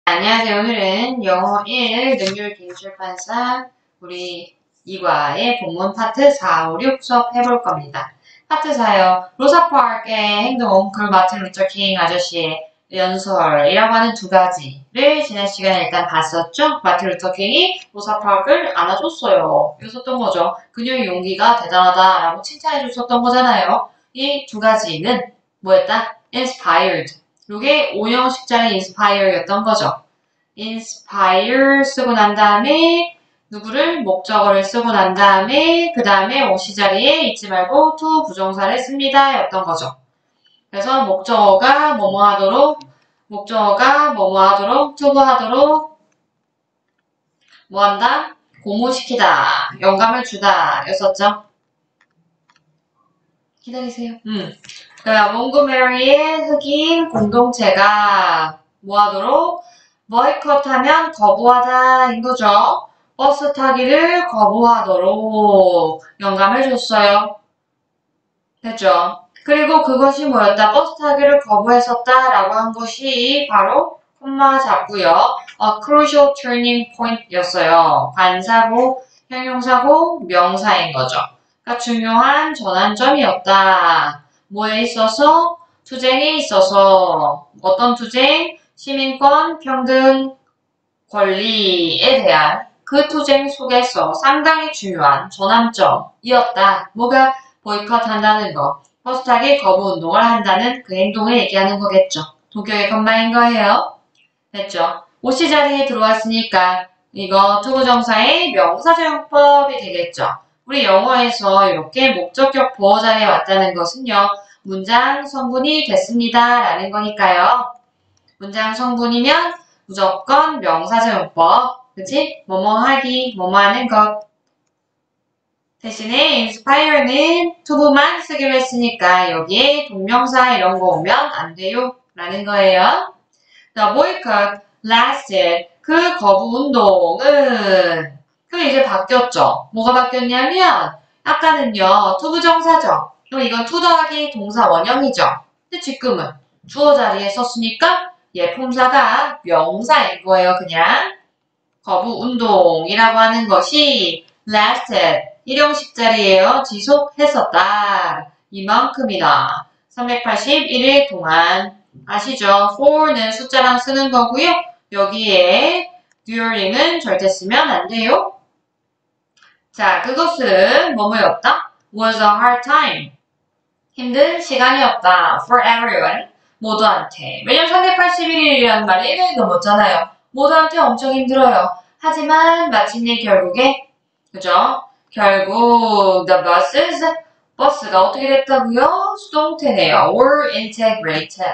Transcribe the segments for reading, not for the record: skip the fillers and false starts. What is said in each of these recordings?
안녕하세요. 오늘은 영어 1 능률 기술판사 우리 2과의 본문 파트 4, 5, 6 수업 해볼 겁니다. 파트 4요. 로사 파크의 행동, 그리고 마틴 루터 킹 아저씨의 연설이라고 하는 두 가지를 지난 시간에 일단 봤었죠? 마틴 루터 킹이 로사 파크를 안아줬어요. 이랬었던 거죠. 그녀의 용기가 대단하다라고 칭찬해줬었던 거잖아요. 이 두 가지는 뭐였다? inspired. 이게 오형식장의 inspire였던 거죠. inspire 쓰고 난 다음에 누구를 목적어를 쓰고 난 다음에 그 다음에 OC 자리에 잊지 말고 to 부정사를 씁니다 였던 거죠. 그래서 목적어가 뭐뭐 하도록 to 하도록 뭐 한다? 고무시키다, 영감을 주다 였었죠. 기다리세요. 몽고메리의 흑인 공동체가 뭐 하도록? 보이콧하면 거부하다 인 거죠. 버스 타기를 거부하도록 영감을 줬어요. 됐죠? 그리고 그것이 뭐였다? 버스 타기를 거부했었다 라고 한 것이 바로 콤마 잡고요. A crucial turning point 였어요. 관사고, 형용사고, 명사인 거죠. 그러니까 중요한 전환점이었다. 뭐에 있어서? 투쟁에 있어서. 어떤 투쟁? 시민권, 평등, 권리에 대한 그 투쟁 속에서 상당히 중요한 전환점이었다. 뭐가? 보이콧한다는 거. 버스 타기 거부 운동을 한다는 그 행동을 얘기하는 거겠죠. 동격의 건마인 거예요. 됐죠? OC 자리에 들어왔으니까 이거 투부정사의 명사적용법이 되겠죠. 우리 영어에서 이렇게 목적격 보어 자리에 왔다는 것은요. 문장 성분이 됐습니다. 라는 거니까요. 문장 성분이면 무조건 명사적용법. 그치? 뭐뭐 하기, 뭐뭐 하는 것. 대신에 inspire는 to만 쓰기로 했으니까 여기에 동명사 이런 거 오면 안 돼요. 라는 거예요. The boycott lasted. 그 거부 운동은 그럼 이제 바뀌었죠. 뭐가 바뀌었냐면 아까는요. 투부정사죠. 그럼 이건 투 더하기 동사 원형이죠. 근데 지금은 주어 자리에 썼으니까 품사가 명사인 거예요. 그냥 거부 운동이라고 하는 것이 lasted 일형식 자리에요. 지속했었다. 이만큼이나 381일 동안 아시죠? for는 숫자랑 쓰는 거고요. 여기에 during은 절대 쓰면 안 돼요. 자, 그것은 뭐뭐였다? was a hard time. 힘든 시간이었다. for everyone. 모두한테. 왜냐면 381일이라는 말이 1년이 넘었잖아요. 모두한테 엄청 힘들어요. 하지만 마침내 결국에 그죠? 결국 the 버스가 어떻게 됐다고요? 수동태네요. were integrated.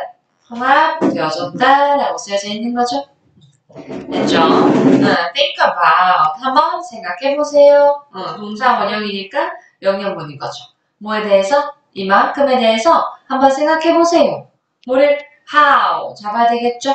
통합되어졌다라고 쓰여져 있는 거죠. 됐죠? think about. 한번 생각해보세요. 동사 원형이니까 명령문인 거죠. 뭐에 대해서? 이만큼에 대해서 한번 생각해보세요. 뭐를? how. 잡아야 되겠죠?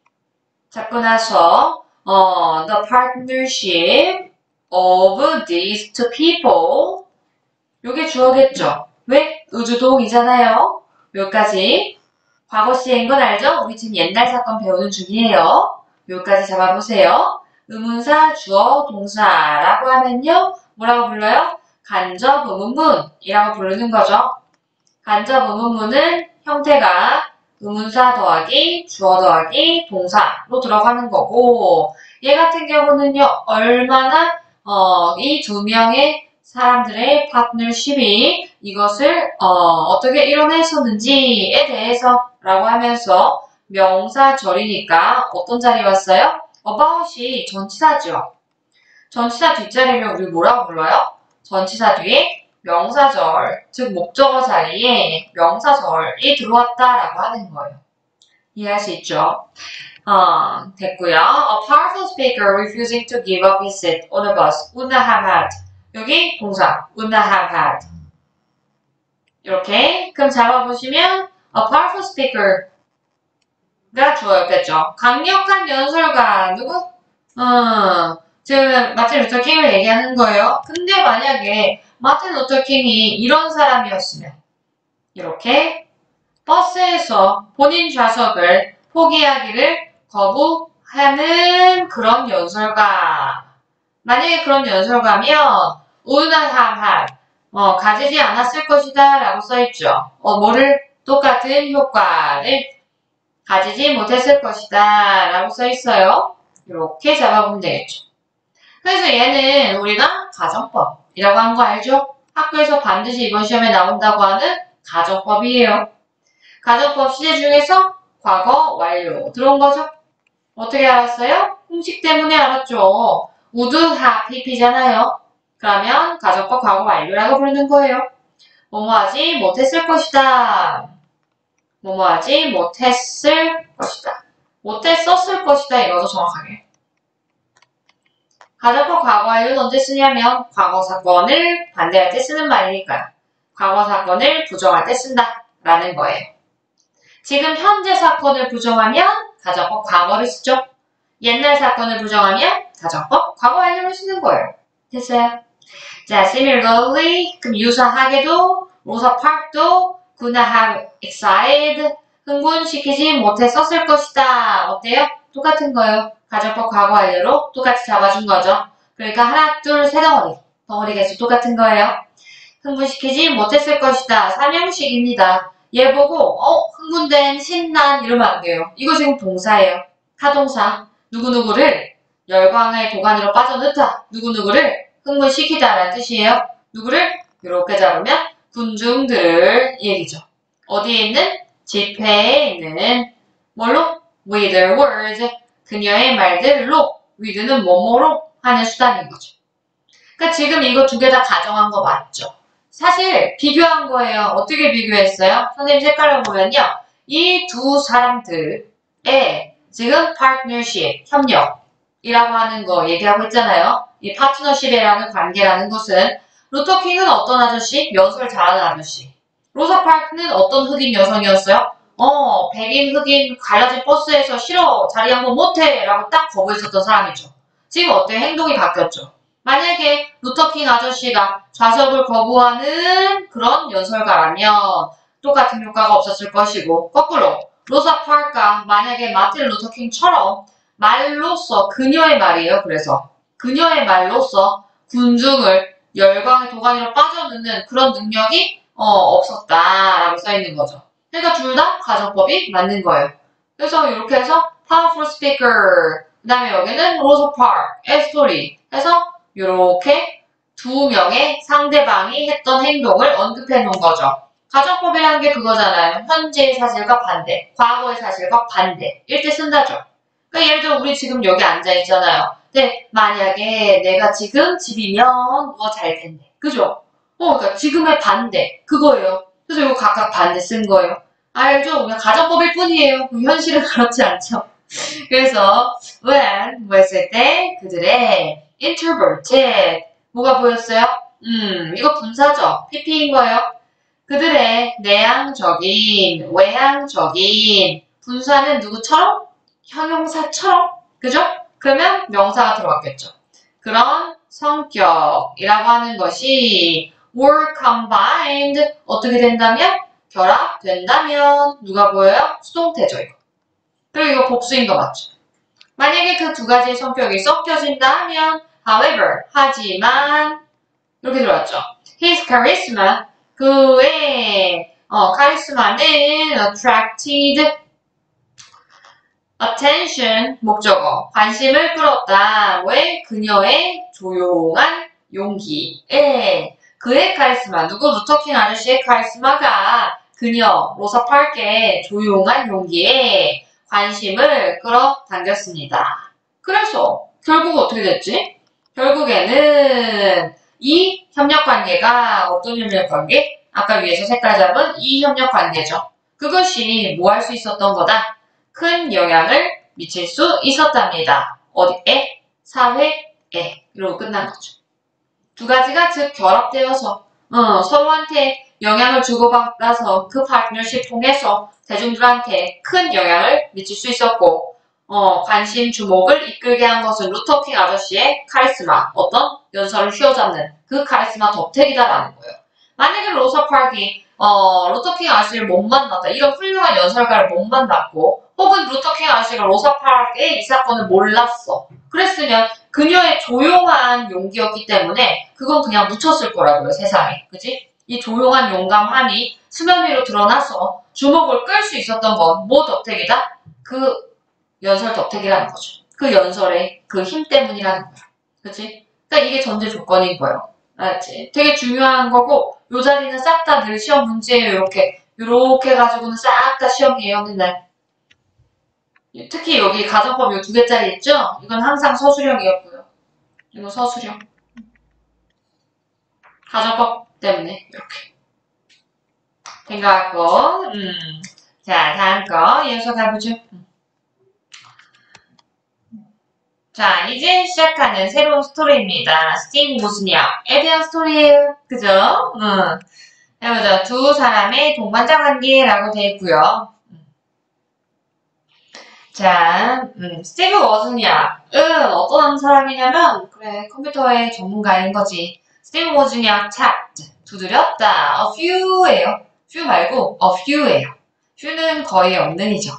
잡고 나서 the partnership of these two people. 요게 주어겠죠? 왜? 의주동이잖아요. 여기까지. 과거 시인 건 알죠? 우리 지금 옛날 사건 배우는 중이에요. 여기까지 잡아보세요. 의문사, 주어, 동사라고 하면요. 뭐라고 불러요? 간접 의문문이라고 부르는 거죠. 간접 의문문은 형태가 의문사 더하기, 주어 더하기, 동사로 들어가는 거고 얘 같은 경우는요. 얼마나 이 두 명의 사람들의 파트너십이 이것을 어떻게 이뤄냈었는지에 대해서 라고 하면서 명사절이니까 어떤 자리에 왔어요? about이 전치사죠. 전치사 뒷자리를 우리 뭐라고 불러요? 전치사 뒤에 명사절, 즉 목적어 자리에 명사절이 들어왔다라고 하는 거예요. 이해할 수 있죠? 됐고요. A powerful speaker refusing to give up his seat on a bus would not have had. 여기 동사 would not have had. 이렇게 그럼 잡아보시면 a powerful speaker가 주어였겠죠. 강력한 연설가 누구? 지금 마틴 루터 킹을 얘기하는 거예요. 근데 만약에 마틴 루터 킹이 이런 사람이었으면 이렇게 버스에서 본인 좌석을 포기하기를 거부 하는 그런 연설가. 만약에 그런 연설가면 would not have had 가지지 않았을 것이다 라고 써있죠. 뭐를 똑같은 효과를 가지지 못했을 것이다 라고 써있어요. 이렇게 잡아보면 되겠죠. 그래서 얘는 우리가 가정법이라고 한 거 알죠? 학교에서 반드시 이번 시험에 나온다고 하는 가정법이에요. 가정법 시제 중에서 과거 완료 들어온 거죠? 어떻게 알았어요? 공식 때문에 알았죠. would have pp잖아요. 그러면 가정법 과거 완료라고 부르는 거예요. 뭐뭐 하지 못했을 것이다. 뭐뭐 하지 못했을 것이다. 못했었을 것이다 이거죠 정확하게. 가정법 과거 완료는 언제 쓰냐면 과거 사건을 반대할 때 쓰는 말이니까요. 과거 사건을 부정할 때 쓴다 라는 거예요. 지금 현재 사건을 부정하면 가정법 과거를 쓰죠. 옛날 사건을 부정하면 가정법 과거 완료를 쓰는 거예요. 됐어요? 자, similarly 그럼 유사하게도 로사 파크도 could not have excited 흥분시키지 못했었을 것이다. 어때요? 똑같은 거예요. 가정법 과거 완료로 똑같이 잡아준 거죠. 그러니까 하나, 둘, 세 덩어리 개수 똑같은 거예요. 흥분시키지 못했을 것이다. 삼형식입니다. 얘 보고 흥분된, 신난 이러면 안 돼요. 이거 지금 동사예요. 타동사. 누구누구를 열광의 도가니로 빠져넣다. 누구누구를 흥분시키다 라는 뜻이에요. 누구를 이렇게 잡으면 군중들을 얘기죠. 어디에 있는? 집회에 있는 뭘로? with words 그녀의 말들로 with는 뭐뭐로 하는 수단인 거죠. 그러니까 지금 이거 두 개 다 가정한 거 맞죠? 사실 비교한 거예요. 어떻게 비교했어요? 선생님 색깔로 보면요. 이 두 사람들의 지금 partnership, 협력이라고 하는 거 얘기하고 있잖아요. 이 파트너십이라는 관계라는 것은 루터 킹은 어떤 아저씨? 연설 잘하는 아저씨. 로사 파크는 어떤 흑인 여성이었어요? 백인 흑인 갈라진 버스에서 싫어 자리 한번 못해 라고 딱 거부했었던 사람이죠. 지금 어때? 행동이 바뀌었죠. 만약에 루터킹 아저씨가 좌석을 거부하는 그런 연설가라면 똑같은 효과가 없었을 것이고 거꾸로 로사 파크가 만약에 마틴 루터킹처럼 말로써 그녀의 말이에요. 그래서 그녀의 말로써 군중을 열광의 도가니로 빠져드는 그런 능력이 없었다라고 써있는 거죠. 그러니까 둘 다 가정법이 맞는 거예요. 그래서 이렇게 해서 powerful speaker 그 다음에 여기는 로사 파크의 스토리 해서 이렇게 두 명의 상대방이 했던 행동을 언급해 놓은 거죠. 가정법이라는 게 그거잖아요. 현재의 사실과 반대, 과거의 사실과 반대일 때 쓴다죠. 그러니까 예를 들어 우리 지금 여기 앉아 있잖아요. 근데 만약에 내가 지금 집이면 누가 잘 텐데. 그죠? 그러니까 지금의 반대 그거예요. 그래서 이거 각각 반대 쓴 거예요. 알죠? 그냥 가정법일 뿐이에요. 현실은 그렇지 않죠. 그래서 when 했을 때 그들의 introverted 뭐가 보였어요? 이거 분사죠. PP인 거예요. 그들의 내향적인, 외향적인 분사는 누구처럼? 형용사처럼. 그죠? 그러면 명사가 들어갔겠죠. 그런 성격이라고 하는 것이 were combined 어떻게 된다면? 결합된다면 누가 보여요? 수동태죠 이거. 그리고 이거 복수인 거 맞죠? 만약에 그 두 가지의 성격이 섞여진다 하면 however, 하지만 이렇게 들어왔죠. His charisma, 그의 카리스마는 attracted attention, 목적어, 관심을 끌었다. 왜? 그녀의 조용한 용기에 그의 카리스마, 누구? 루터킹 아저씨의 카리스마가 그녀, 로사 파크의 조용한 용기에 관심을 끌어당겼습니다. 그래서 결국 어떻게 됐지? 결국에는 이 협력관계가 어떤 협력관계? 아까 위에서 색깔 잡은 이 협력관계죠. 그것이 뭐 할 수 있었던 거다? 큰 영향을 미칠 수 있었답니다. 어디에? 사회에. 이러고 끝난 거죠. 두 가지가 즉 결합되어서 서로한테 영향을 주고받아서 그 파트너십 통해서 대중들한테 큰 영향을 미칠 수 있었고 관심, 주목을 이끌게 한 것은 루터킹 아저씨의 카리스마, 어떤 연설을 휘어잡는 그 카리스마 덕택이다라는 거예요. 만약에 로사 파크가 루터킹 아저씨를 못 만났다, 이런 훌륭한 연설가를 못 만났고 혹은 루터킹 아저씨가 로사 파크의 이 사건을 몰랐어. 그랬으면 그녀의 조용한 용기였기 때문에 그건 그냥 묻혔을 거라고요, 세상에. 그지? 이 조용한 용감함이 수면 위로 드러나서 주목을 끌 수 있었던 건 뭐 덕택이다? 그 연설 덕택이라는 거죠. 그 연설의 그 힘 때문이라는 거야. 그치? 그러니까 이게 전제 조건인 거예요. 알았지? 되게 중요한 거고 요 자리는 싹 다 늘 시험 문제예요. 요렇게 해가지고는 싹 다 시험이에요. 맨날. 특히 여기 가정법 요 2개짜리 있죠? 이건 항상 서술형이었고요. 이거 서술형. 가정법 때문에 이렇게 된 것 같고 자 다음 거 이어서 가보죠. 자 이제 시작하는 새로운 스토리입니다. 스티브 모즈니악에 대한 스토리예요. 그죠? 해보죠. 두 사람의 동반자 관계라고 되어 있고요. 자, 스티브 워즈니악은 어떤 사람이냐면 그래 컴퓨터의 전문가인 거지. 스티브 워즈니악 tapped 두드렸다. a few예요. few 말고 a few예요. few는 거의 없는이죠.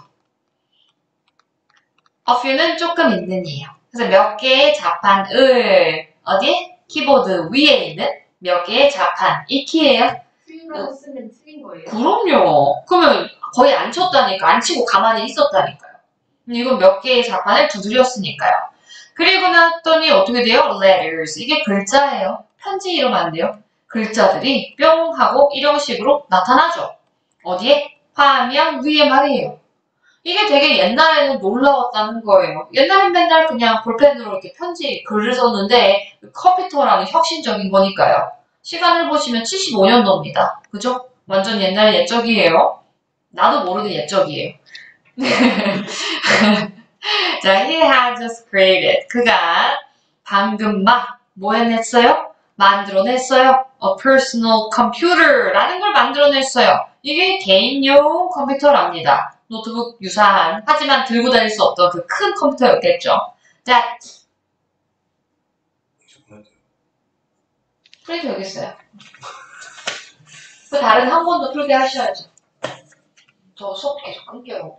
a few는 조금 있는이에요. 그래서 몇 개의 자판을 어디에? 키보드 위에 있는 몇 개의 자판 이 키예요. 틀린다고 쓰면 틀린 거예요. 그럼요. 그러면 거의 안 쳤다니까. 안 치고 가만히 있었다니까요. 이건 몇 개의 자판을 두드렸으니까요. 그리고 났더니 어떻게 돼요? letters. 이게 글자예요. 편지 이러면 안 돼요. 글자들이 뿅 하고 이런 식으로 나타나죠. 어디에? 화면 위에 말이에요. 이게 되게 옛날에는 놀라웠다는 거예요. 옛날엔 맨날 그냥 볼펜으로 이렇게 편지 글을 썼는데 컴퓨터라는 혁신적인 거니까요. 시간을 보시면 75년도입니다. 그죠? 완전 옛날 옛적이에요. 나도 모르는 옛적이에요. 자, he had just created. 그가 방금 막 뭐 해냈어요? 만들어냈어요. a personal computer라는 걸 만들어냈어요. 이게 개인용 컴퓨터랍니다. 노트북 유사한 하지만 들고 다닐 수 없던 그 큰 컴퓨터였겠죠. 자, 프린트 여기 있어요. 그 다른 한 번도 풀게 하셔야죠. 저 수업 계속 끊겨요.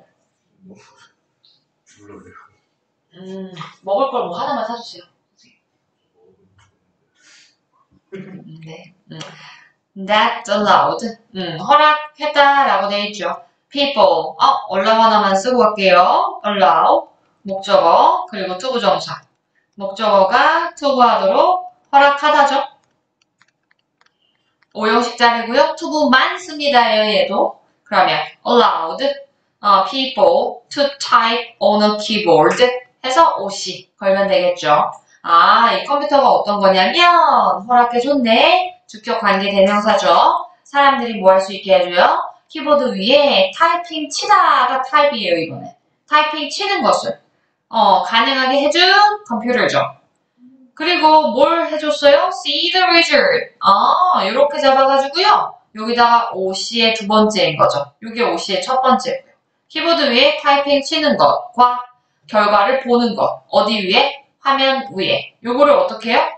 먹을 걸 뭐 하나만 사주세요. 네. That's allowed. 허락했다라고 되어 있죠. People. allow 하나만 쓰고 갈게요. allow. 목적어. 그리고 투부정사. 목적어가 투부하도록 허락하다죠. 5형식 자리고요. 투부만 씁니다요. 얘도. 그러면 allowed people to type on a keyboard 해서 OC 걸면 되겠죠. 이 컴퓨터가 어떤 거냐면 허락해줬네. 주격 관계 대명사죠. 사람들이 뭐 할 수 있게 해줘요? 키보드 위에 타이핑 치다가 타입이에요. 이번에. 타이핑 치는 것을 가능하게 해준 컴퓨터죠. 그리고 뭘 해줬어요? See the wizard. 이렇게 잡아가지고요. 여기다가 OC의 두 번째인 거죠. 이게 OC의 첫 번째고요. 키보드 위에 타이핑 치는 것과 결과를 보는 것. 어디 위에? 화면 위에. 요거를 어떻게 해요?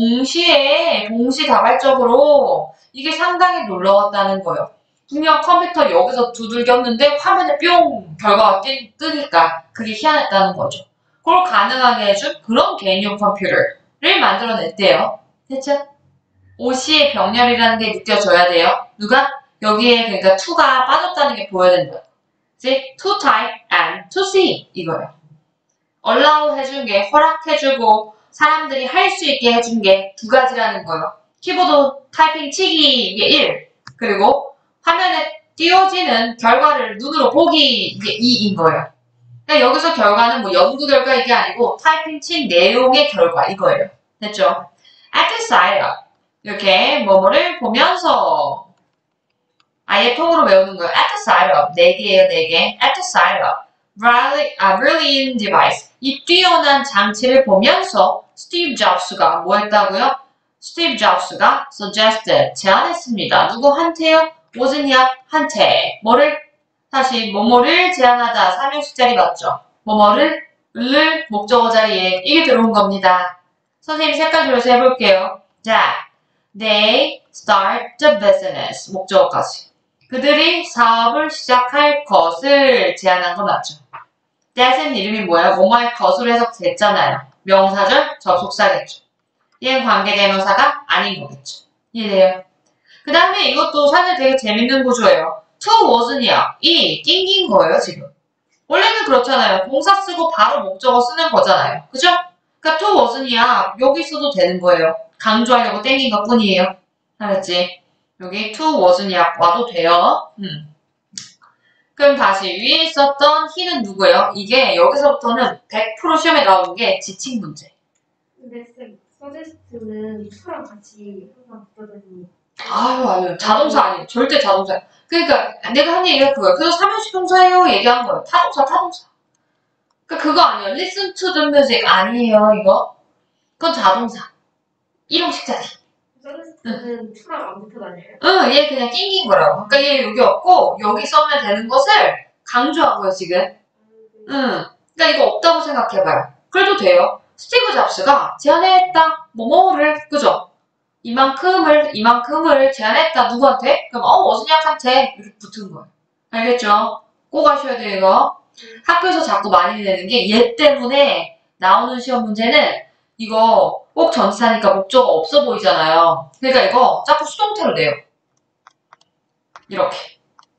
동시다발적으로 이게 상당히 놀라웠다는 거예요. 분명 컴퓨터 여기서 두들겼는데 화면에 뿅 결과가 뜨니까 그게 희한했다는 거죠. 그걸 가능하게 해준 그런 개인용 컴퓨터를 만들어냈대요. 됐죠? OC의 병렬이라는 게 느껴져야 돼요. 누가? 여기에 그러니까 to가 빠졌다는 게 보여야 된다. 이제 to type and to see 이거예요. allow 해준 게 허락해주고 사람들이 할 수 있게 해준 게 두 가지라는 거예요. 키보드 타이핑 치기 이게 1 그리고 화면에 띄워지는 결과를 눈으로 보기 이게 2인 거예요. 그러니까 여기서 결과는 뭐 연구 결과 이게 아니고 타이핑 친 내용의 결과 이거예요. 됐죠? at the side of 이렇게 뭐뭐를 보면서 아예 통으로 외우는 거예요. at the side of 4개예요. 4개. at the side of brilliant device 이 뛰어난 장치를 보면서 스티브 잡스가 뭐 했다고요? 스티브 잡스가 suggested 제안했습니다. 누구한테요? 워즈니악한테 뭐를? 다시 뭐뭐를 제안하다 3형식 자리 맞죠? 뭐뭐를 목적어 자리에 이게 들어온 겁니다. 선생님 색깔 줄여서 해볼게요. 자, they start the business 목적어까지 그들이 사업을 시작할 것을 제안한 거 맞죠? that은 이름이 뭐예요? 뭐뭐의 것으로 해석됐잖아요. 명사절, 접속사겠죠. 얘는 관계대명사가 아닌 거겠죠. 이해돼요? 그 다음에 이것도 사실 되게 재밌는 구조예요. to wasn't이야. 이 낑긴 거예요, 지금. 원래는 그렇잖아요. 동사 쓰고 바로 목적어 쓰는 거잖아요. 그죠? 그러니까 to wasn't이야. 여기 써도 되는 거예요. 강조하려고 땡긴 것 뿐이에요. 알았지? 여기 to wasn't이야 와도 돼요. 그럼 다시 위에 있었던 he는 누구예요? 이게 여기서부터는 100% 시험에 나오는 게 지칭 문제. 근데 쌤, 서제스트는 투랑 같이 항상 붙어다니. 아니요. 자동사 아니에요. 절대 자동사. 그러니까 내가 한 얘기가 그거예요. 그래서 삼형식 동사예요. 얘기한 거예요. 타동사. 그러니까 그거 아니에요. listen to the music 아니에요, 이거. 그건 자동사. 일형식 자리. 서제스트는 투랑 안 붙어다녀요? 응, 얘 그냥 낑긴 거라고. 그러니까 얘 여기 없고 여기 써면 되는 것을 강조한 거예요, 지금. 응. 그러니까 이거 없다고 생각해봐요. 그래도 돼요. 스티브 잡스가 제안했다. 뭐뭐를, 그죠? 이만큼을 제안했다. 누구한테? 그럼 워즈니악한테 이렇게 붙은 거예요. 알겠죠? 꼭 아셔야 돼요, 이거. 학교에서 자꾸 많이 내는 게 얘 때문에 나오는 시험 문제는 이거 꼭 전치사니까 목적어 없어 보이잖아요. 그러니까 이거 자꾸 수동태로 내요. 이렇게.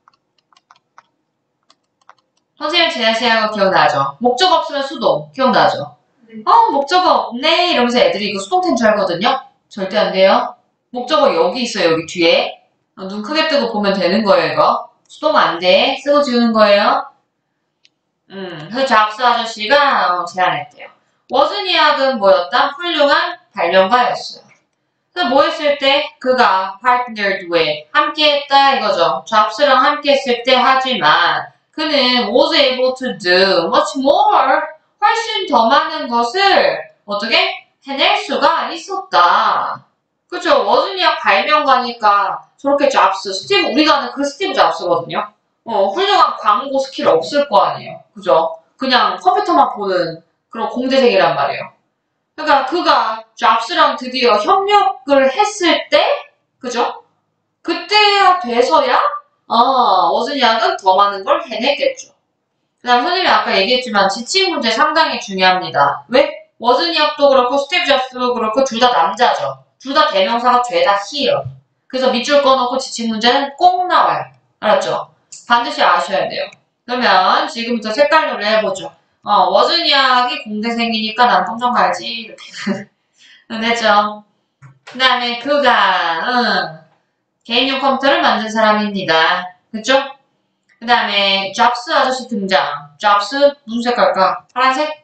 선생님 지난 시간 거 기억나죠? 목적어 없으면 수동. 기억나죠? 네. 목적어 없네 이러면서 애들이 이거 수동태인 줄 알거든요. 절대 안 돼요. 목적어 여기 있어요. 여기 뒤에. 눈 크게 뜨고 보면 되는 거예요, 이거. 수동 안 돼. 쓰고 지우는 거예요. 그 잡스 아저씨가 제안했대요. 워즈니악은 뭐였다? 훌륭한 발명가였어요. 그래서 뭐 했을 때? 그가 partnered with, 함께했다 이거죠. 잡스랑 함께했을 때 하지만 그는 was able to do much more, 훨씬 더 많은 것을 어떻게? 해낼 수가 있었다. 그죠? 워즈니악 발명가니까 저렇게 잡스, 스티브, 우리가 아는 그 스티브 잡스거든요. 훌륭한 광고 스킬 없을 거 아니에요. 그죠? 그냥 컴퓨터만 보는 그런 공대생이란 말이에요. 그러니까 그가 잡스랑 드디어 협력을 했을 때, 그죠? 그때야 돼서야, 워즈니악은 더 많은 걸 해냈겠죠. 그 다음 선생님이 아까 얘기했지만 지칭 문제 상당히 중요합니다. 왜? 워즈니악도 그렇고 스티브 잡스도 그렇고 둘 다 남자죠. 둘 다 대명사가 죄다 he요. 그래서 밑줄 꺼놓고 지칭 문제는 꼭 나와요. 알았죠? 반드시 아셔야 돼요. 그러면 지금부터 색깔놀이 해보죠. 워즈니악이 공대생이니까 난 탐정 가야지. 이렇게. 됐죠? 그 다음에 그가 개인용 컴퓨터를 만든 사람입니다. 그쵸? 그 다음에 잡스 아저씨 등장. 잡스 무슨 색깔일까? 파란색?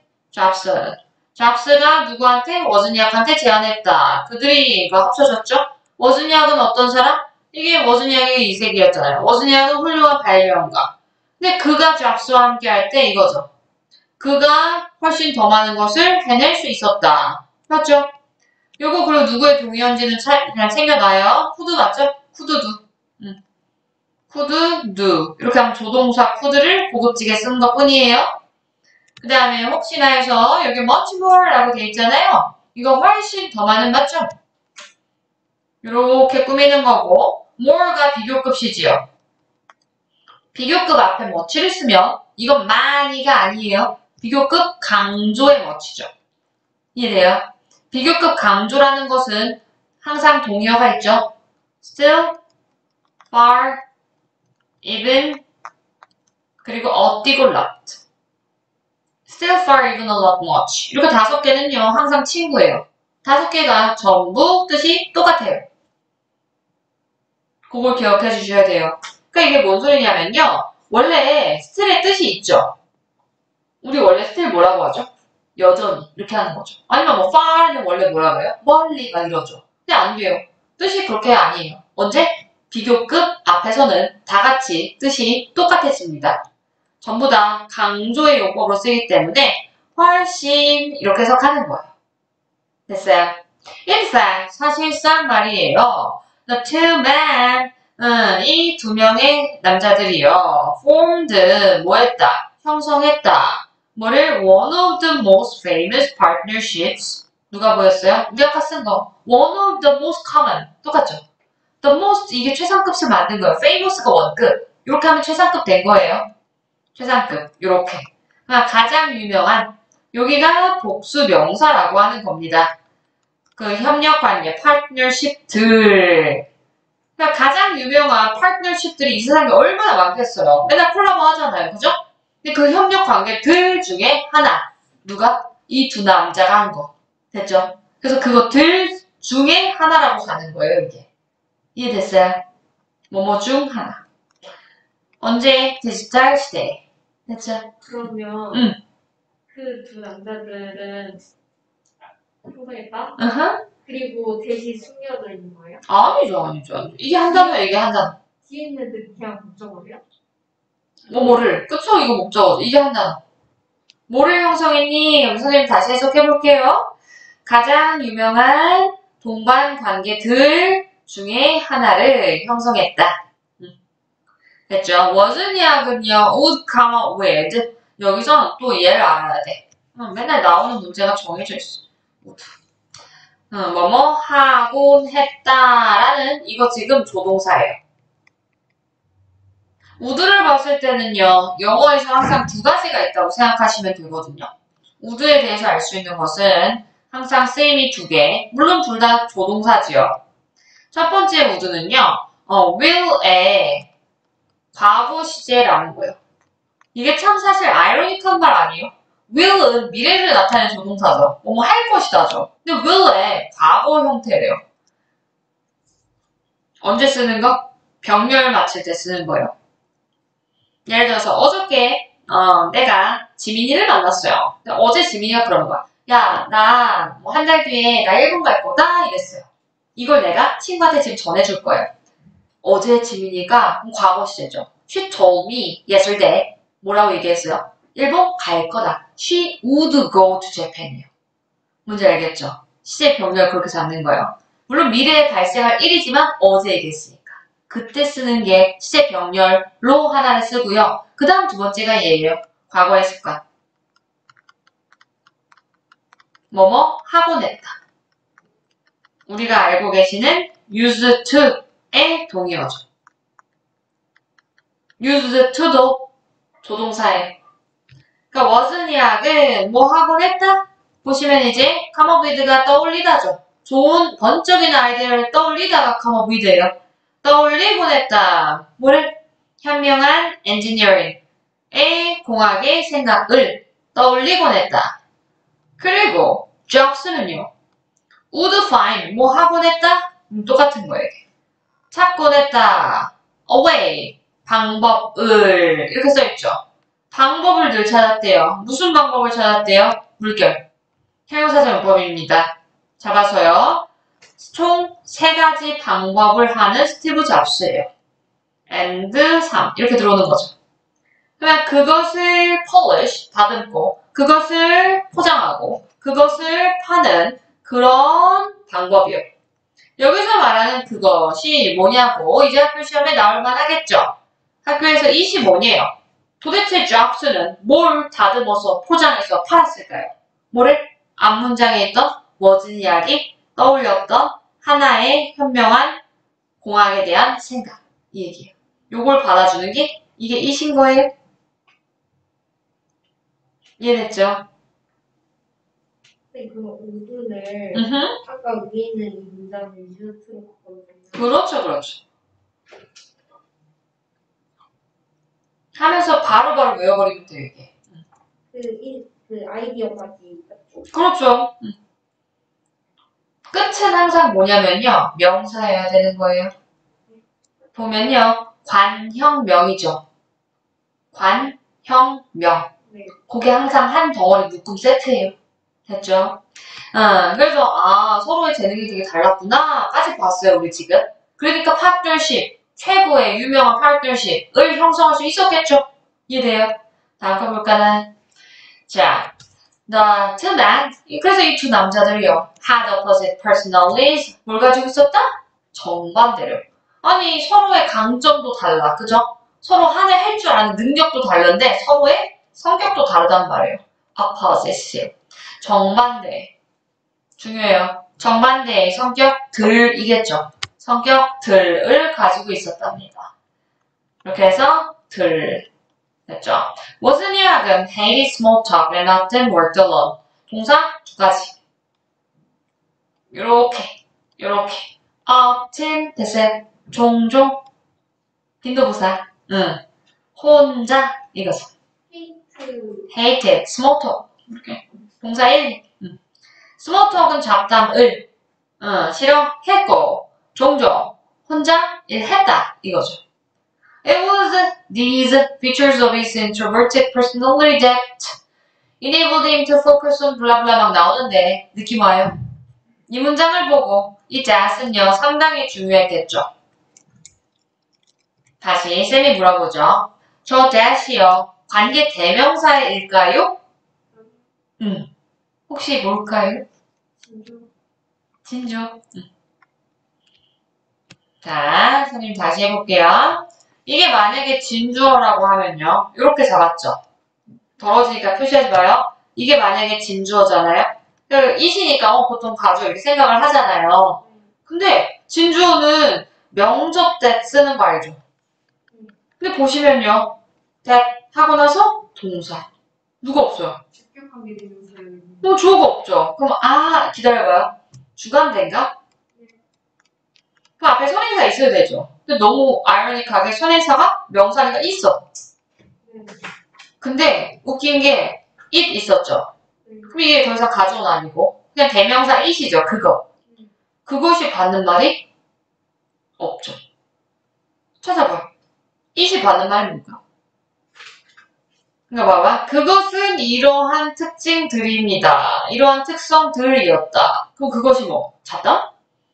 잡스가 누구한테? 워즈니악한테 제안했다. 그들이 이거 합쳐졌죠? 워즈니악은 어떤 사람? 이게 워즈니악의 이색이었잖아요. 워즈니악은 훌륭한 발명가. 근데 그가 잡스와 함께 할 때 이거죠. 그가 훨씬 더 많은 것을 해낼 수 있었다. 맞죠? 요거 그리고 누구의 동의어인지는 그냥 챙겨놔요. could 맞죠? could do. could do. 이렇게 하면 조동사 could를 고급지게 쓴 것 뿐이에요. 그 다음에 혹시나 해서 여기 much more 라고 돼 있잖아요. 이거 훨씬 더 많은 맞죠? 이렇게 꾸미는 거고 more가 비교급이지요. 비교급 앞에 much를 쓰면 이건 많이가 아니에요. 비교급 강조의 much죠. 이해돼요? 비교급 강조라는 것은 항상 동의어가 있죠. still, far, even, 그리고 a 띄고 lot. still, far, even, a lot, much. 이렇게 5개는요. 항상 친구예요. 5개가 전부 뜻이 똑같아요. 그걸 기억해 주셔야 돼요. 그러니까 이게 뭔 소리냐면요. 원래 still의 뜻이 있죠. 우리 원래 still 뭐라고 하죠? 여전히 이렇게 하는 거죠. 아니면 뭐 far는 원래 뭐라고 해요? 멀리 막 이러죠. 근데 안 돼요. 뜻이 그렇게 아니에요. 언제? 비교급 앞에서는 다 같이 뜻이 똑같아집니다. 전부 다 강조의 용법으로 쓰기 때문에 훨씬 이렇게 해석하는 거예요. 됐어요? In fact, 사실상 말이에요. The two men, 이 2명의 남자들이요. formed, 뭐 했다? 형성했다. 뭐를? One of the most famous partnerships. 누가 보였어요? 우리 아까 쓴 거. One of the most common. 똑같죠? The most, 이게 최상급을 만든 거예요. famous가 원급. 이렇게 하면 최상급 된 거예요. 최상급. 이렇게. 가장 유명한, 여기가 복수 명사라고 하는 겁니다. 그 협력관계, 파트너십들. 그러니까 가장 유명한 파트너십들이 이 세상에 얼마나 많겠어요. 맨날 콜라보 하잖아요. 그죠? 근데 그 협력관계들 중에 하나. 누가? 이 두 남자가 한 거. 됐죠? 그래서 그것들 중에 하나라고 가는 거예요, 이게. 이해됐어요? 뭐뭐 중 하나. 언제? 디지털 시대. 됐죠? 그러면 그 두 남자들은 형성했다? 그리고 대시 숨겨져 있는 거예요? 아니죠. 이게 한 단어야, 이게 한 단어. 뒤에 있는 듯 그냥 목적어예요? 뭐를. 그쵸? 이거 목적어죠. 이게 한 단어. 뭐를 형성했니? 우리 선생님 다시 해석해볼게요. 가장 유명한 동반 관계들 중에 하나를 형성했다. 됐죠? wasn't 약은요, would, with. 여기서 또 얘를 알아야 돼. 맨날 나오는 문제가 정해져 있어. would. 뭐뭐 하곤 했다라는 이거 지금 조동사예요. would를 봤을 때는요, 영어에서 항상 두 가지가 있다고 생각하시면 되거든요. would에 대해서 알 수 있는 것은 항상 쓰임이 두 개. 물론 둘 다 조동사지요. 첫 번째 would는요, will의 과거 시제라는 거예요. 이게 참 사실 아이러니한 말 아니에요? will은 미래를 나타내는 조동사죠. 뭐뭐 할 것이다죠. 근데 will의 과거 형태래요. 언제 쓰는 거? 병렬 맞출 때 쓰는 거예요. 예를 들어서 어저께 내가 지민이를 만났어요. 어제 지민이가 그러는 거야. 야, 나 뭐 한 달 뒤에 나 일본 갈 거다 이랬어요. 이걸 내가 친구한테 지금 전해줄 거예요. 어제 지민이가 과거 시제죠. She told me yesterday. 뭐라고 얘기했어요? 일본 갈 거다. She would go to Japan이에요. 뭔지 알겠죠? 시제 병렬 그렇게 잡는 거예요. 물론 미래에 발생할 일이지만 어제 얘기했으니까. 그때 쓰는 게 시제 병렬로 하나를 쓰고요. 그 다음 두 번째가 얘예요. 과거의 습관. 뭐뭐 하곤 했다. 우리가 알고 계시는 used to의 동의어죠. used to도 조동사예요. 그러니까 wasn't 약은 뭐 하곤 했다? 보시면 이제 come up with가 떠올리다죠. 좋은 번쩍이는 아이디어를 떠올리다가 come up with예요. 떠올리곤 했다. 뭐를? 현명한 engineering의 공학의 생각을 떠올리곤 했다. 그리고 jobs는요. would find 뭐 하곤 했다? 똑같은 거예요. 찾곤 했다. away 방법을 이렇게 써있죠. 방법을 늘 찾았대요. 무슨 방법을 찾았대요? 물결. 형용사정법입니다. 잡아서요. 총 3가지 방법을 하는 스티브 잡스예요. and 3 이렇게 들어오는 거죠. 그러면 그것을 polish 다듬고 그것을 포장하고 그것을 파는 그런 방법이요. 여기서 말하는 그것이 뭐냐고 이제 학교 시험에 나올 만하겠죠. 학교에서 25네요. 도대체 잡스는 뭘 다듬어서 포장해서 팔았을까요? 뭐를? 앞문장에 있던 워진 이야기 떠올렸던 하나의 현명한 공학에 대한 생각 이 얘기예요. 요걸 받아주는 게 이게 이신 거예요. 이해됐죠? 네, 그럼 우둔을 아까 위에 있는 이 문장을 유즈트로 바꿔주세요. 그렇죠. 하면서 바로바로 외워버리면 돼요, 이게. 그 아이디어까지 있죠. 그렇죠. 끝은 항상 뭐냐면요. 명사여야 되는 거예요. 보면요. 관형명이죠. 관형명. 네. 그게 항상 한 덩어리 묶음 세트예요. 됐죠? 그래서 서로의 재능이 되게 달랐구나 까지 봤어요, 우리 지금. 그러니까 파트너십, 최고의 유명한 파트너십을 형성할 수 있었겠죠? 이해돼요? 다음 거 볼까나? 자, the two men. 그래서 이 두 남자들이요. had opposite personalities. 뭘 가지고 있었다? 정반대로. 아니, 서로의 강점도 달라. 그죠? 서로 하나 할 줄 아는 능력도 다른데 서로의 성격도 다르단 말이에요. opposite. 정반대. 중요해요. 정반대의 성격들이겠죠. 성격들을 가지고 있었답니다. 이렇게 해서 들. 됐죠? wasn't 유학은 hated small talk and often worked alone. 동사 두 가지. 요렇게. often 됐어요. 종종. 빈도부사. 혼자 이거죠. hated, small talk. 이렇게. 동사 1. small talk은 잡담을 싫어했고 종종 혼자 일했다 이거죠. It was these features of his introverted personality that enabled him to focus on blah blah 막 나오는데 느낌 와요? 이 문장을 보고 이 that은요 상당히 중요했겠죠. 다시 쌤이 물어보죠. 저 that이요 관계 대명사일까요? 혹시 뭘까요? 진주. 자, 선생님 다시 해볼게요. 이게 만약에 진주어라고 하면요. 이렇게 잡았죠. 더러지니까 표시하지 마요. 이게 만약에 진주어잖아요. 이시니까 보통 가져 이렇게 생각을 하잖아요. 근데 진주어는 명접 that 쓰는 거 알죠? 근데 보시면요. that 하고 나서 동사. 누가 없어요? 주어가 없죠. 그럼 기다려봐요. 주관대인가? 그럼 앞에 선행사 있어야 되죠. 근데 너무 아이러니하게 선행사가 명사니까 있어. 근데 웃긴 게 it 있었죠. 그럼 이게 더 이상 가져온 아니고 그냥 대명사 it이죠. 그것이 받는 말이 없죠. 찾아봐. it이 받는 말이 뭔가? 그러니까 봐봐. 그것은 이러한 특징들입니다. 이러한 특성들이었다. 그럼 그것이 뭐? 잡담?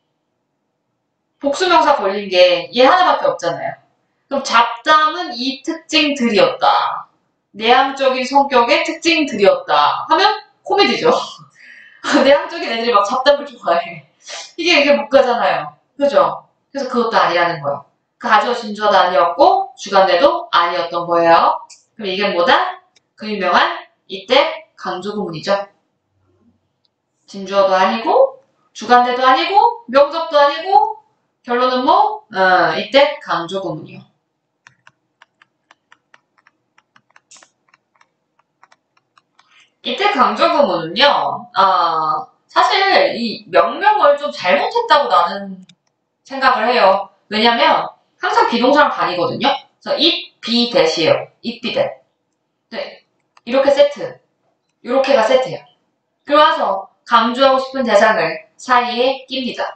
복수명사 걸린 게 얘 하나밖에 없잖아요. 그럼 잡담은 이 특징들이었다. 내향적인 성격의 특징들이었다. 하면 코미디죠. 내향적인 애들이 막 잡담을 좋아해. 이게 못 가잖아요. 그죠? 그래서 그것도 아니라는 거예요. 가져 진주어도 아니었고 주관대도 아니었던 거예요. 그럼 이게 뭐다? 그 유명한 이때 강조구문이죠. 진주어도 아니고 주관대도 아니고 명접도 아니고 결론은 뭐? 이때 강조구문이요. 이때 강조구문은요. 사실 이 명명을 좀 잘못했다고 나는 생각을 해요. 왜냐면 항상 비동사랑 다니거든요. 그래서 it, be, that이에요. it, be, that. 네, 이렇게 세트. 이렇게가 세트예요. 그러면서 강조하고 싶은 대상을 사이에 낍니다.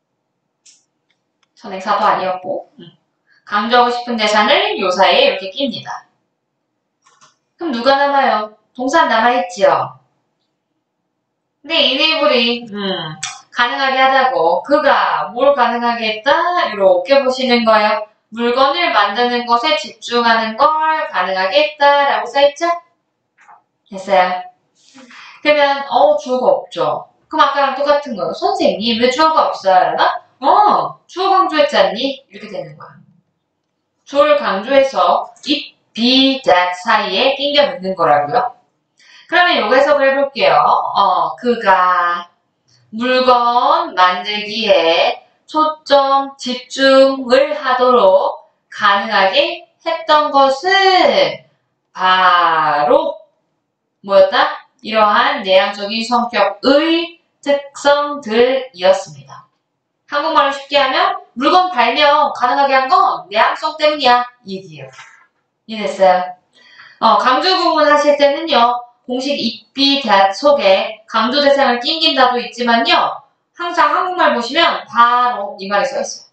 선행사도 아니었고 강조하고 싶은 대상을 요 사이에 이렇게 낍니다. 그럼 누가 남아요? 동사 남아있지요. 근데 enable이 가능하게 하다고 그가 뭘 가능하게 했다? 이렇게 보시는 거예요. 물건을 만드는 것에 집중하는 걸 가능하게 했다라고 써있죠? 됐어요. 그러면 주어가 없죠. 그럼 아까랑 똑같은 거예요. 선생님 왜 주어가 없어요? 주어 강조했지 않니? 이렇게 되는 거야. 주어를 강조해서 it, be, that 사이에 끼겨 넣는 거라고요. 그러면 요거 해석을 해볼게요. 그가 물건 만들기에 초점, 집중을 하도록 가능하게 했던 것은 바로 뭐였다? 이러한 내향적인 성격의 특성들이었습니다. 한국말로 쉽게 하면 물건 발명 가능하게 한 건 내향성 때문이야. 이 얘기예요. 이해됐어요? 강조구문 하실 때는요. 공식 it, be, that 속에 강조 대상을 낑긴다도 있지만요. 항상 한국말 보시면 바로 이 말이 써있어요.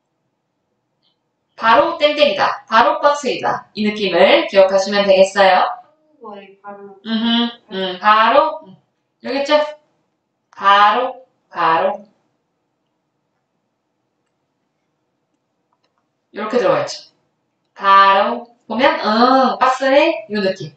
바로 땡땡이다. 바로 박스이다. 이 느낌을 기억하시면 되겠어요. 바로 여기 있죠? 바로 이렇게 들어가 있죠. 바로 보면 박스의 이 느낌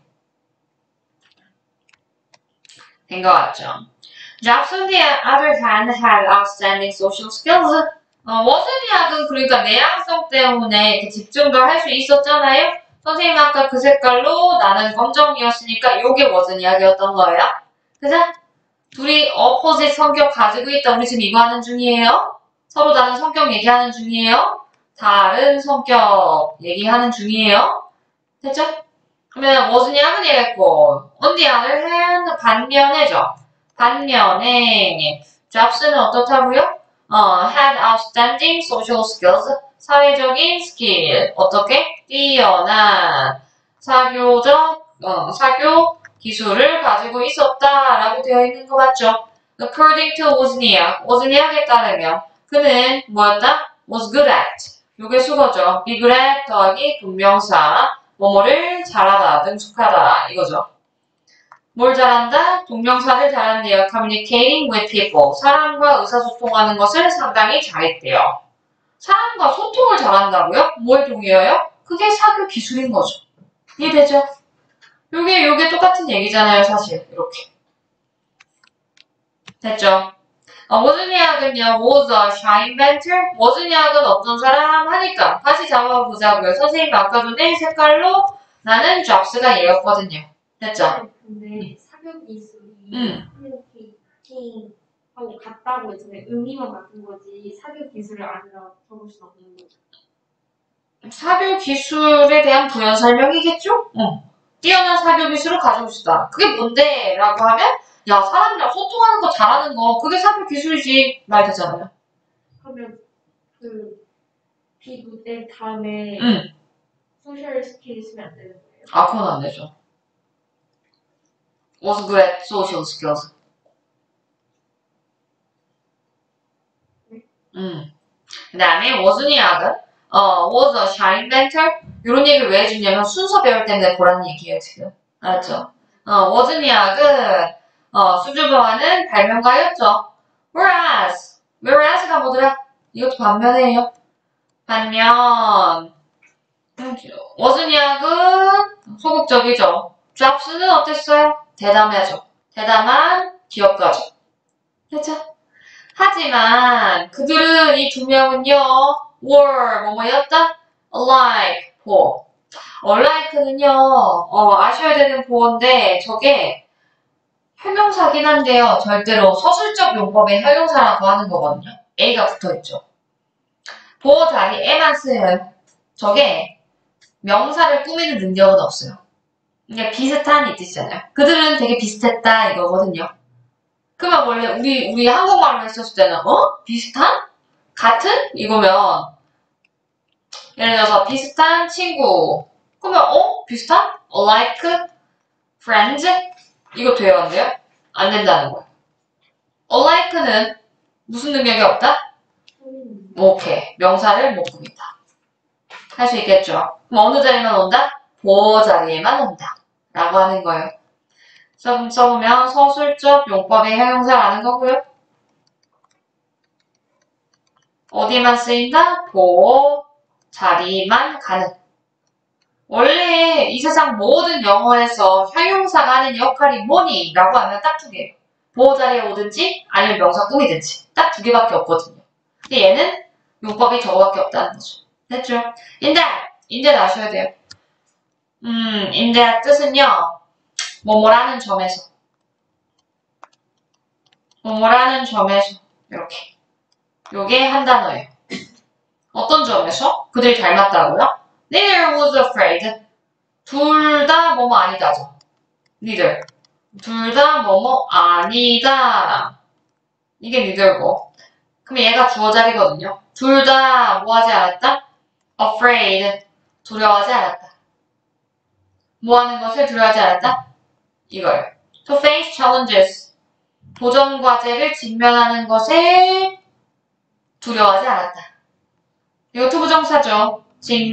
된 것 같죠. Jobs on the other hand had outstanding social skills. 워슨이학은 그러니까 내향성 때문에 이렇게 집중도 할 수 있었잖아요. 선생님 아까 그 색깔로 나는 검정이었으니까 요게 워슨이학이었던 거예요. 그죠? 둘이 opposite 성격 가지고 있다. 우리 지금 이거 하는 중이에요. 서로 다른 성격 얘기하는 중이에요. 다른 성격 얘기하는 중이에요. 됐죠? 그러면 wasn't 약은 이랬고 on the other hand 반면에죠. 반면에 Jobs는 어떻다고요? had outstanding social skills 사회적인 스킬 어떻게? 뛰어난 사교 기술을 가지고 있었다라고 되어 있는 거 맞죠? According to Wozniak에 따르면 그는 뭐였다? Was good at. 요게 수거죠. be good at 더하기 동명사 뭐뭐를 잘하다, 능숙하다 이거죠. 뭘 잘한다? 동명사를 잘한대요. Communicating with people. 사람과 의사소통하는 것을 상당히 잘했대요. 사람과 소통을 잘한다고요? 뭐에 동의해요? 그게 사교 기술인 거죠. 이해되죠? 요게 똑같은 얘기잖아요, 사실. 이렇게. 됐죠? 워즈니악은요, was a shy inventor? 워즈니악은 어떤 사람 하니까 다시 잡아보자고요. 선생님 아까 전에 색깔로 나는 잡스가 얘였거든요. 됐죠? 근데 사교 기술이 커뮤니케이팅하고 같다고 했잖아요. 의미만 같은 거지 사교 기술을 아니라 적을 수 없는 거죠. 사교 기술에 대한 부연 설명이겠죠? 뛰어난 사교 기술을 가지고 있다. 그게 뭔데? 라고 하면 야, 사람이랑 소통하는 거 잘하는 거 그게 사교 기술이지 말 되잖아요. 그러면 비구대 다음에 소셜 스킬이 있으면 안 되는 거예요? 아, 그건 안 되죠. was good at social skills. 그 다음에 워즈니악은 was a shy inventor 이런 얘기를 왜 해주냐면 순서 배울 때문에 보라는 얘기예요 지금. 알았죠? 워즈니악은 수줍어하는 발명가였죠. whereas가 뭐더라? 이것도 반면이에요. 반면 워즈니악은 소극적이죠. 잡스는 어땠어요? 대담하죠. 대담한 기업가죠. 그렇죠? 하지만 그들은 이 두 명은요. were 뭐뭐였다? alike 보어. alike는요. 아셔야 되는 보어인데 저게 형용사긴 한데요. 절대로 서술적 용법의 형용사라고 하는 거거든요. A가 붙어있죠. 보어 자리에만 쓰여요. 저게 명사를 꾸미는 능력은 없어요. 이게 비슷한 이 뜻이잖아요. 그들은 되게 비슷했다 이거거든요. 그러면 원래 우리 한국말로 했었을 때는 비슷한? 같은? 이거면 예를 들어서 비슷한 친구 그러면 비슷한? alike? friends? 이거 돼요 안 돼요? 안 된다는 거예요. alike는 무슨 능력이 없다? 오케이. 명사를 못 꾸민다. 할 수 있겠죠. 그럼 어느 자리만 온다? 보어 자리에만 온다. 라고 하는 거예요. 써보면 서술적 용법의 형용사라는 거고요. 어디만 쓰인다? 보어 자리만 가는. 원래 이 세상 모든 영어에서 형용사가 하는 역할이 뭐니? 라고 하면 딱 두 개예요. 보어 자리에 오든지 아니면 명사 꾸미든지 딱 두 개밖에 없거든요. 근데 얘는 용법이 저거밖에 없다는 거죠. 됐죠? in that 아셔야 돼요. in that 뜻은요. 뭐뭐라는 점에서 이렇게 요게 한 단어예요. 어떤 점에서? 그들이 닮았다고요? Neither was afraid. 둘 다 뭐뭐 아니다죠. Neither. 둘 다 뭐뭐 아니다. 이게 neither고. 그럼 얘가 주어 자리거든요. 둘 다 뭐 하지 않았다? Afraid. 두려워하지 않았다. 뭐 하는 것을 두려워하지 않았다? 이거예요. To face challenges. 도전 과제를 직면하는 것에 두려워하지 않았다. 이거 투부정사죠.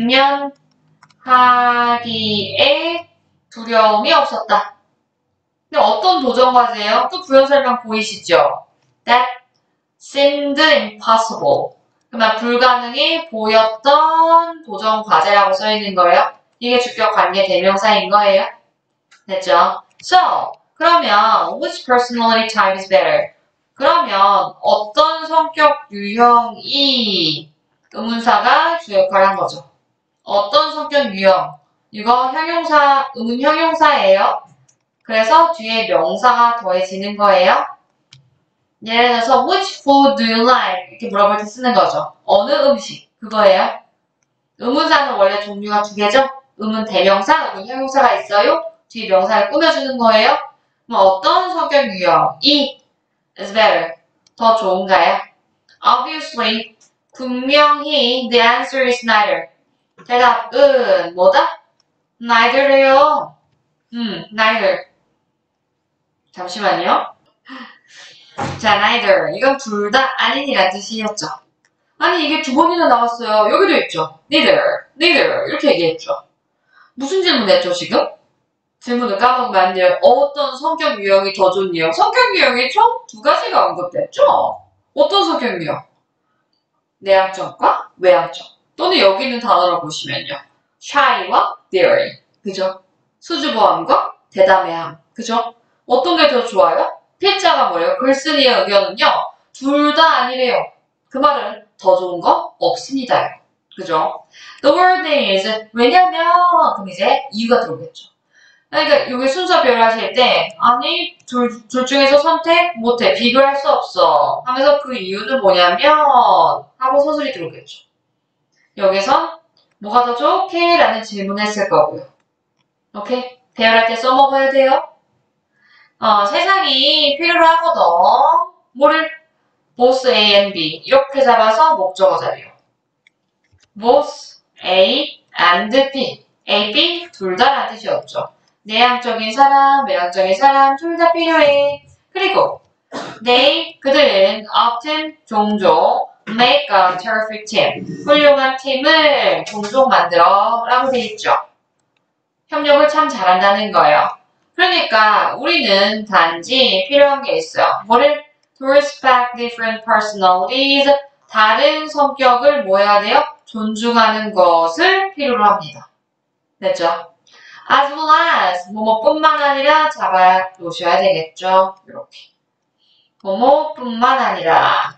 직면하기에 두려움이 없었다. 근데 어떤 도전 과제예요? 또 부연 설명 보이시죠? That seemed impossible. 그러면 불가능해 보였던 도전 과제라고 써 있는 거예요. 이게 주격 관계 대명사인 거예요. 됐죠? So, 그러면 which personality type is better? 그러면 어떤 성격 유형이 의문사가 주 역할을 한 거죠. 어떤 성격 유형? 이거 형용사, 의문 형용사예요. 그래서 뒤에 명사가 더해지는 거예요. 예를 들어서 which food do you like? 이렇게 물어볼 때 쓰는 거죠. 어느 음식? 그거예요. 의문사는 원래 종류가 두 개죠? 음은 대명사, 음은 형용사가 있어요. 뒤 명사를 꾸며주는 거예요. 그럼 어떤 성격 유형이 is better? 더 좋은가요? Obviously, 분명히 the answer is neither. 대답은 뭐다? neither래요. neither. 잠시만요. 자, neither. 이건 둘 다 아닌이란 뜻이었죠. 아니, 이게 두 번이나 나왔어요. 여기도 있죠. neither. 이렇게 얘기했죠. 무슨 질문했죠, 지금? 질문을 까먹으면 어떤 성격 유형이 더 좋니요? 성격 유형이 총 두 가지가 언급됐죠? 어떤 성격 유형? 내향적과 외향적. 또는 여기 있는 단어를 보시면요. shy와 daring. 그죠? 수줍어함과 대담해함. 그죠? 어떤 게 더 좋아요? 필자가 뭐예요? 글쓴이의 의견은요. 둘 다 아니래요. 그 말은 더 좋은 거 없습니다. 그죠? The word is 왜냐면 그럼 이제 이유가 들어오겠죠. 그러니까 여기 순서별로 하실 때 아니 둘 중에서 선택 못해 비교할 수 없어 하면서 그 이유는 뭐냐면 하고 서술이 들어오겠죠. 여기선 뭐가 더 좋게? 라는 질문을 했을 거고요. 오케이? 배열할 때 써먹어야 돼요. 세상이 필요로 하거든. 뭐를? both A and B 이렇게 잡아서 목적어 자리요. both A and B A, B 둘 다라는 뜻이었죠. 내향적인 사람, 외향적인 사람 둘 다 필요해. 그리고 그들은 often 종종 make a terrific team 훌륭한 팀을 종종 만들어 라고 돼 있죠. 협력을 참 잘한다는 거예요. 그러니까 우리는 단지 필요한 게 있어요. 뭐를? To respect different personalities 다른 성격을 뭐 해야 돼요? 존중하는 것을 필요로 합니다. 됐죠? as well as 뭐뭐뿐만 아니라 잡아 놓으셔야 되겠죠. 이렇게 뭐뭐뿐만 아니라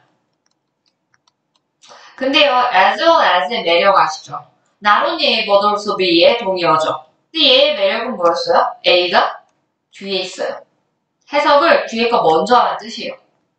근데요 as well as의 매력 아시죠? not only but also B의 동의어죠. 근데 얘의 매력은 뭐였어요? A가 뒤에 있어요. 해석을 뒤에 거 먼저 하는 뜻이에요.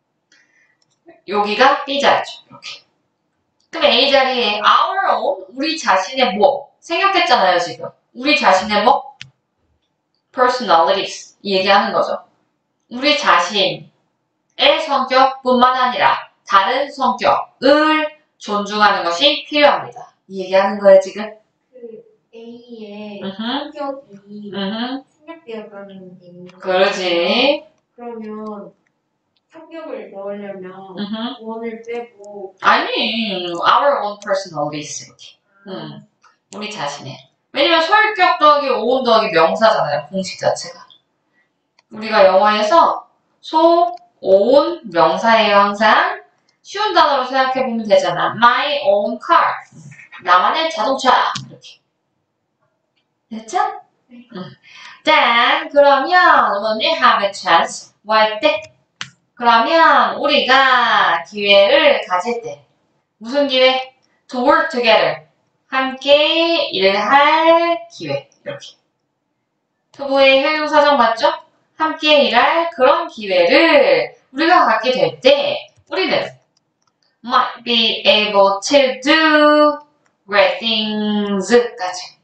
여기가 B 자리죠. 이렇게. 그럼 A 자리에 our own 우리 자신의 뭐 생략했잖아요 지금. 우리 자신의 뭐 personalities 이 얘기하는 거죠. 우리 자신의 성격뿐만 아니라 다른 성격을 존중하는 것이 필요합니다. 이 얘기하는 거예요 지금. 그 A의 성격이 생략되었다는 얘기인가요? 그러지. 그러면 성격을 넣으려면 원을 빼고 아니 our own personalities 이렇게. 우리 자신의. 왜냐면 설격 더하기 오온 더하기 명사잖아요. 공식 자체가. 우리가 영어에서 소, 오온 명사예요. 항상. 쉬운 단어로 생각해보면 되잖아. My own car. 나만의 자동차. 이렇게. 됐죠? Then 그러면 when we have a chance 뭐 할 때? 그러면 우리가 기회를 가질 때 무슨 기회? To work together. 함께 일할 기회. 이렇게. 투부의 형용사정 맞죠? 함께 일할 그런 기회를 우리가 갖게 될 때 우리는 might be able to do great things까지.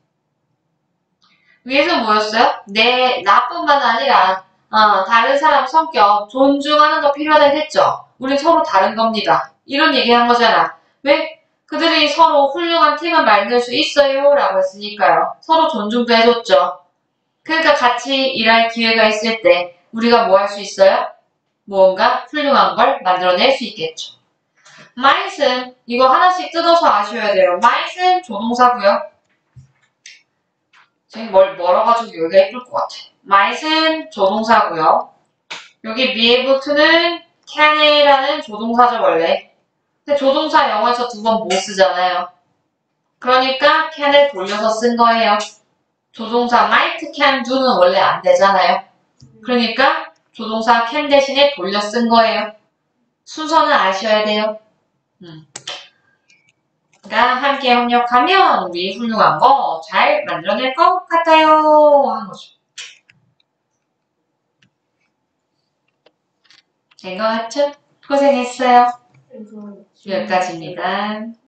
위에서 뭐였어요? 나뿐만 아니라 다른 사람 성격 존중하는 거 필요하다 했죠? 우린 서로 다른 겁니다. 이런 얘기한 거잖아. 왜? 그들이 서로 훌륭한 팀을 만들 수 있어요 라고 했으니까요. 서로 존중도 해줬죠. 그러니까 같이 일할 기회가 있을 때 우리가 뭐 할 수 있어요? 무언가 훌륭한 걸 만들어낼 수 있겠죠. might은 이거 하나씩 뜯어서 아셔야 돼요. might은 조동사고요. 지금 멀어가지고 여기가 예쁠 것 같아. might은 조동사고요. 여기 be able to는 can이라는 조동사죠 원래. 근데 조동사 영어에서 두 번 못 쓰잖아요. 그러니까 can을 돌려서 쓴 거예요. 조동사 might, can, do는 원래 안 되잖아요. 그러니까 조동사 can 대신에 돌려 쓴 거예요. 순서는 아셔야 돼요. 그러니까 함께 협력하면 우리 훌륭한 거 잘 만들어낼 것 같아요. 하는 거죠. 된 것 같죠? 고생했어요. 여기까지입니다.